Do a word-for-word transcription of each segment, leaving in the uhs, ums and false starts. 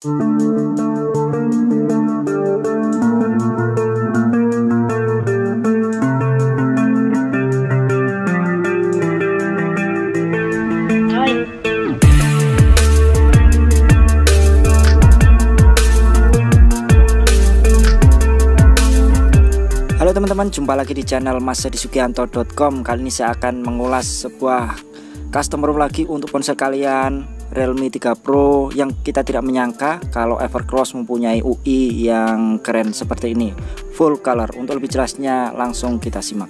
Halo teman-teman, jumpa lagi di channel mas edi sugianto dot com. Kali ini saya akan mengulas sebuah custom ROM lagi untuk ponsel kalian, Realme tiga Pro, yang kita tidak menyangka kalau Evercross mempunyai U I yang keren seperti ini, full color. Untuk lebih jelasnya langsung kita simak.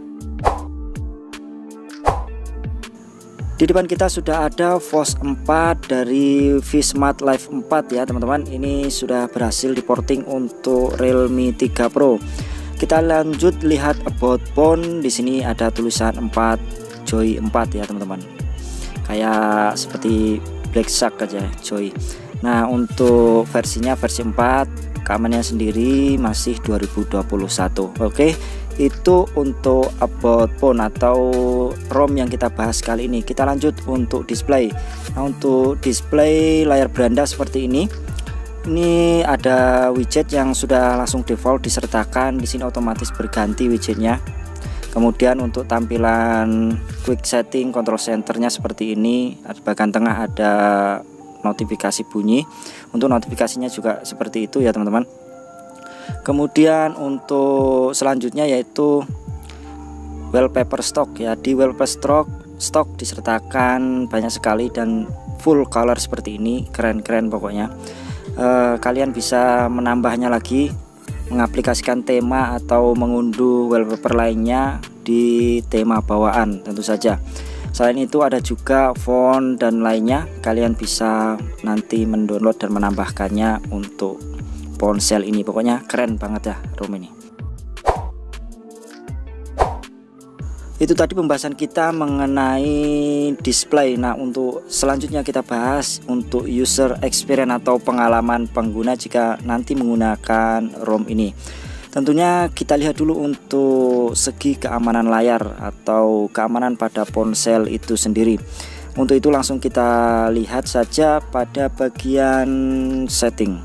Di depan kita sudah ada V O S empat dari V-Smart Live empat ya teman-teman. Ini sudah berhasil diporting untuk Realme tiga Pro. Kita lanjut lihat about phone. Di sini ada tulisan empat Joy empat ya teman-teman. Kayak seperti Black Shark aja Joy. Nah, untuk versinya versi empat, keamanannya sendiri masih dua ribu dua puluh satu. Oke, itu untuk about phone atau ROM yang kita bahas kali ini. Kita lanjut untuk display. Nah, untuk display layar beranda seperti ini. Ini ada widget yang sudah langsung default disertakan. Di sini otomatis berganti widgetnya. Kemudian untuk tampilan quick setting control centernya seperti ini. Di bagian tengah ada notifikasi bunyi. Untuk notifikasinya juga seperti itu ya teman-teman. Kemudian untuk selanjutnya yaitu wallpaper stock ya. Di wallpaper stock stock disertakan banyak sekali dan full color seperti ini. Keren-keren pokoknya. Uh, kalian bisa menambahnya lagi, mengaplikasikan tema atau mengunduh wallpaper lainnya di tema bawaan tentu saja. Selain itu ada juga font dan lainnya. Kalian bisa nanti mendownload dan menambahkannya untuk ponsel ini. Pokoknya keren banget ya ROM ini. Itu tadi pembahasan kita mengenai display. Nah, untuk selanjutnya kita bahas untuk user experience atau pengalaman pengguna jika nanti menggunakan ROM ini. Tentunya kita lihat dulu untuk segi keamanan layar atau keamanan pada ponsel itu sendiri. Untuk itu langsung kita lihat saja pada bagian setting.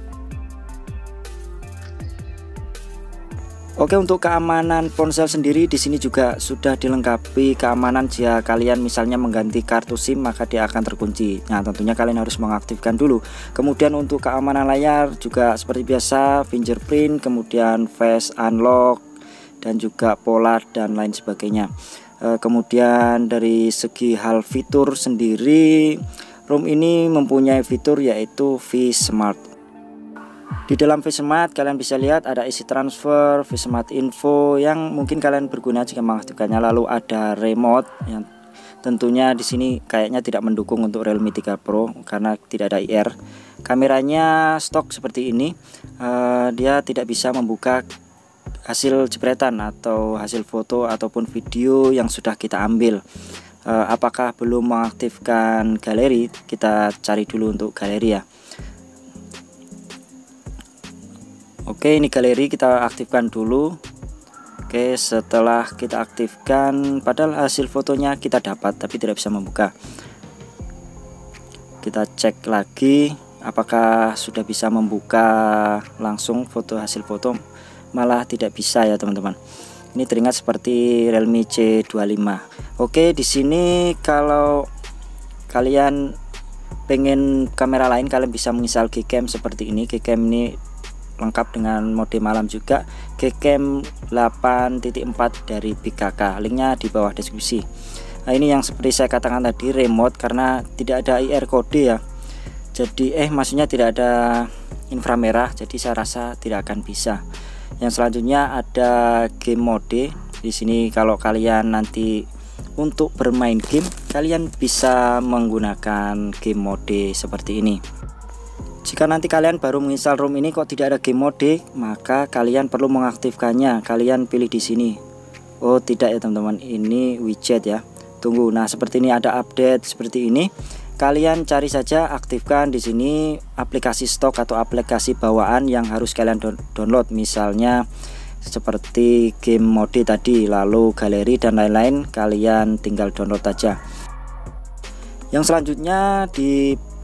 Oke, untuk keamanan ponsel sendiri di sini juga sudah dilengkapi keamanan. Jika kalian misalnya mengganti kartu SIM maka dia akan terkunci. Nah, tentunya kalian harus mengaktifkan dulu. Kemudian untuk keamanan layar juga seperti biasa fingerprint, kemudian face unlock dan juga polar dan lain sebagainya. E, kemudian dari segi hal fitur sendiri, ROM ini mempunyai fitur yaitu V-Smart. Di dalam V-Smart kalian bisa lihat ada isi transfer, V-Smart info yang mungkin kalian berguna jika mengaktifkannya. Lalu ada remote yang tentunya di sini kayaknya tidak mendukung untuk Realme tiga Pro karena tidak ada I R. Kameranya stok seperti ini. Uh, dia tidak bisa membuka hasil jepretan atau hasil foto ataupun video yang sudah kita ambil. Uh, apakah belum mengaktifkan galeri? Kita cari dulu untuk galeri ya. Oke, ini galeri kita aktifkan dulu. Oke, setelah kita aktifkan, padahal hasil fotonya kita dapat tapi tidak bisa membuka. Kita cek lagi apakah sudah bisa membuka langsung foto hasil foto. Malah tidak bisa ya teman-teman. Ini teringat seperti Realme C dua puluh lima. Oke, di sini kalau kalian pengen kamera lain kalian bisa menginstal Gcam seperti ini. Gcam ini lengkap dengan mode malam juga, Gcam delapan titik empat dari B K K. Linknya di bawah deskripsi. Nah, ini yang seperti saya katakan tadi remote karena tidak ada I R kode ya. Jadi eh maksudnya tidak ada inframerah, jadi saya rasa tidak akan bisa. Yang selanjutnya ada game mode. Di sini kalau kalian nanti untuk bermain game kalian bisa menggunakan game mode seperti ini. Jika nanti kalian baru menginstal ROM ini kok tidak ada game mode, maka kalian perlu mengaktifkannya. Kalian pilih di sini. Oh, tidak ya teman-teman, ini widget ya. Tunggu. Nah, seperti ini ada update seperti ini. Kalian cari saja, aktifkan di sini aplikasi stok atau aplikasi bawaan yang harus kalian download. Misalnya seperti game mode tadi, lalu galeri dan lain-lain, kalian tinggal download aja. Yang selanjutnya di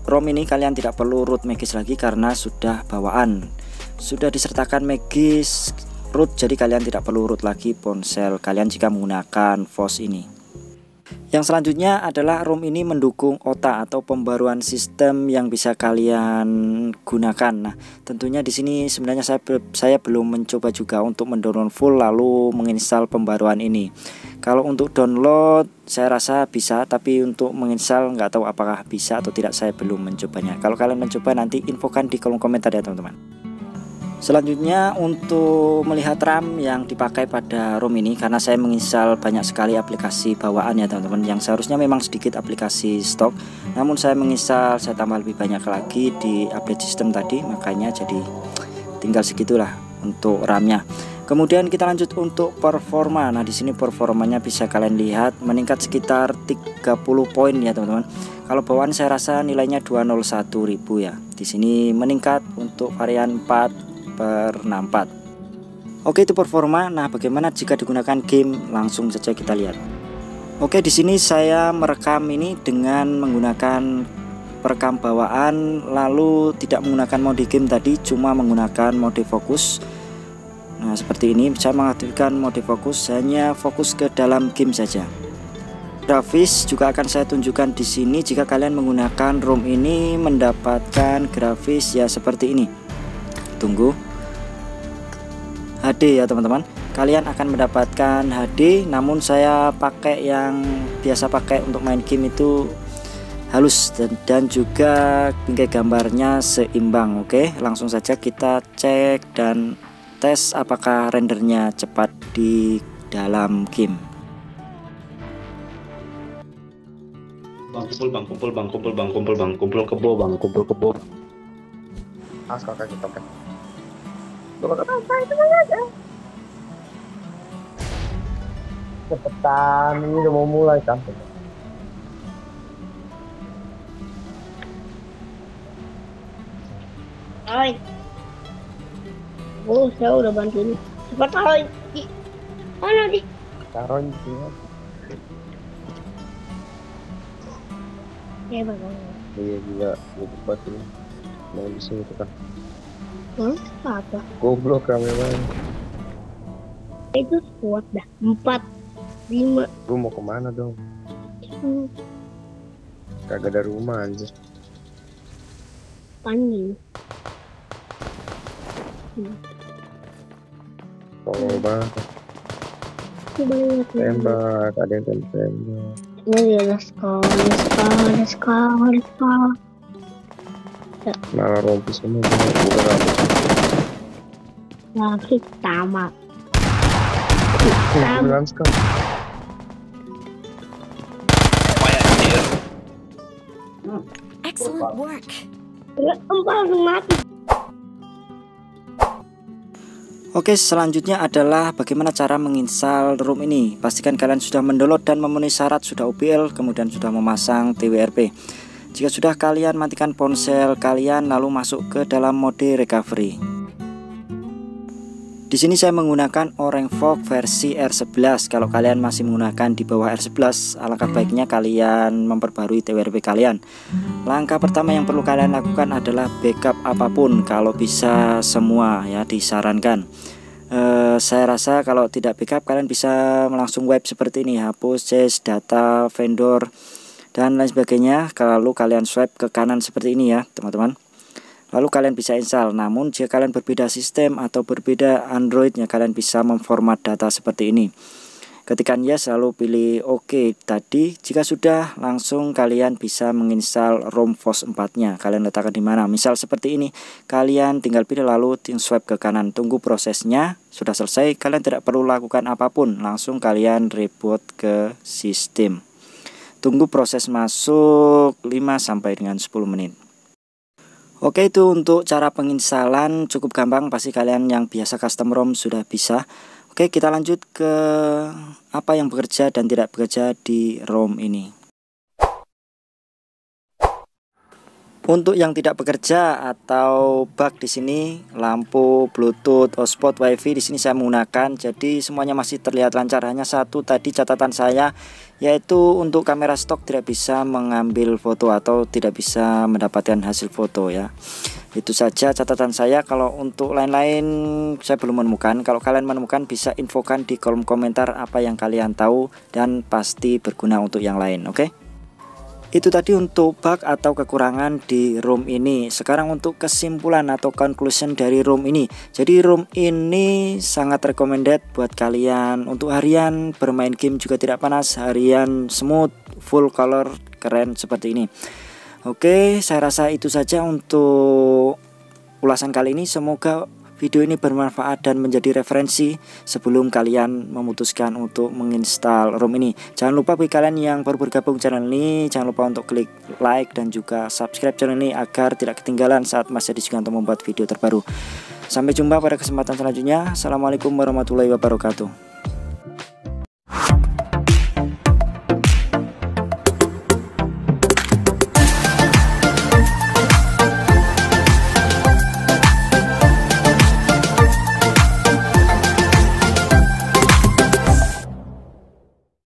ROM ini kalian tidak perlu root Magis lagi karena sudah bawaan, sudah disertakan Magis root, jadi kalian tidak perlu root lagi ponsel kalian jika menggunakan F O S ini. Yang selanjutnya adalah ROM ini mendukung O T A atau pembaruan sistem yang bisa kalian gunakan. Nah, tentunya di sini sebenarnya saya saya belum mencoba juga untuk mendownload full lalu menginstal pembaruan ini. Kalau untuk download saya rasa bisa, tapi untuk menginstal nggak tahu apakah bisa atau tidak, saya belum mencobanya. Kalau kalian mencoba nanti infokan di kolom komentar ya teman-teman. Selanjutnya untuk melihat RAM yang dipakai pada ROM ini, karena saya menginstal banyak sekali aplikasi bawaan ya teman-teman, yang seharusnya memang sedikit aplikasi stok, namun saya menginstal, saya tambah lebih banyak lagi di update sistem tadi, makanya jadi tinggal segitulah untuk RAM-nya. Kemudian kita lanjut untuk performa. Nah, di sini performanya bisa kalian lihat meningkat sekitar tiga puluh poin ya teman-teman. Kalau bawaan saya rasa nilainya dua nol satu ribu ya. Di sini meningkat untuk varian empat per enam puluh empat. Oke, itu performa. Nah, bagaimana jika digunakan game? Langsung saja kita lihat. Oke, di sini saya merekam ini dengan menggunakan perekam bawaan, lalu tidak menggunakan mode game tadi, cuma menggunakan mode fokus. Nah, seperti ini saya mengaktifkan mode fokus, hanya fokus ke dalam game saja. Grafis juga akan saya tunjukkan di sini. Jika kalian menggunakan ROM ini mendapatkan grafis ya seperti ini. Tunggu. H D ya teman-teman. Kalian akan mendapatkan H D, namun saya pakai yang biasa pakai untuk main game itu halus dan, dan juga bingkai gambarnya seimbang. Oke, langsung saja kita cek dan tes apakah rendernya cepat di dalam game. Bang kumpul, bang kumpul, bang kumpul, bang kumpul, bang kumpul kebo, bang kumpul kebo. As kakak kita kan. Cepetan, ini udah mau mulai kan. Hai. Oh, saya udah bantuin. Cepat taruh di mana di? Taruh di sini. Ya bang. Iya juga, gue buat ini. Mau di sini kan. Hmm, apa? Goblok kameramen. Itu kuat dah. Empat, lima. Lu mau kemana dong? Hmm, Kagak ada rumah anjir. panggil. Hmm. Tolong banget. Coba lihat. Tembak, ada yang tembak. Ini ya, let's go, let's go, let's go, let's go. Malah rompis semua. Udah rambut. Lagi tamat. Bilang sekali. Excellent work. Empat langsung mati. Oke, selanjutnya adalah bagaimana cara menginstal ROM ini. Pastikan kalian sudah mendownload dan memenuhi syarat, sudah O B L, kemudian sudah memasang T W R P. Jika sudah, kalian matikan ponsel kalian lalu masuk ke dalam mode recovery. Di sini saya menggunakan Orange Fog versi R sebelas. Kalau kalian masih menggunakan di bawah R sebelas, alangkah baiknya kalian memperbarui T W R P kalian. Langkah pertama yang perlu kalian lakukan adalah backup apapun, kalau bisa semua ya disarankan. Uh, saya rasa kalau tidak backup kalian bisa langsung web seperti ini, hapus cache, data, vendor, dan lain sebagainya. Lalu kalian swipe ke kanan seperti ini ya teman-teman. Lalu kalian bisa install. Namun jika kalian berbeda sistem atau berbeda Androidnya, kalian bisa memformat data seperti ini. Ketikkan yes lalu pilih OK tadi. Jika sudah, langsung kalian bisa menginstal ROM F O S empat nya. Kalian letakkan di mana? Misal seperti ini. Kalian tinggal pilih lalu swipe ke kanan. Tunggu prosesnya. Sudah selesai, kalian tidak perlu lakukan apapun. Langsung kalian reboot ke sistem. Tunggu proses masuk lima sampai dengan sepuluh menit. Oke, itu untuk cara penginstalan cukup gampang, pasti kalian yang biasa custom ROM sudah bisa. Oke, kita lanjut ke apa yang bekerja dan tidak bekerja di ROM ini. Untuk yang tidak bekerja atau bug di sini, lampu, Bluetooth, hotspot, WiFi di sini saya menggunakan, jadi semuanya masih terlihat lancar. Hanya satu tadi catatan saya, yaitu untuk kamera stok tidak bisa mengambil foto atau tidak bisa mendapatkan hasil foto ya. Itu saja catatan saya. Kalau untuk lain-lain saya belum menemukan. Kalau kalian menemukan bisa infokan di kolom komentar apa yang kalian tahu dan pasti berguna untuk yang lain, oke? Itu tadi untuk bug atau kekurangan di ROM ini. Sekarang untuk kesimpulan atau conclusion dari ROM ini. Jadi ROM ini sangat recommended buat kalian untuk harian, bermain game juga tidak panas, harian smooth, full color, keren seperti ini. Oke, saya rasa itu saja untuk ulasan kali ini. Semoga video ini bermanfaat dan menjadi referensi sebelum kalian memutuskan untuk menginstal ROM ini. Jangan lupa bagi kalian yang baru bergabung channel ini, jangan lupa untuk klik like dan juga subscribe channel ini agar tidak ketinggalan saat Mas Edi Sugianto membuat video terbaru. Sampai jumpa pada kesempatan selanjutnya. Assalamualaikum warahmatullahi wabarakatuh.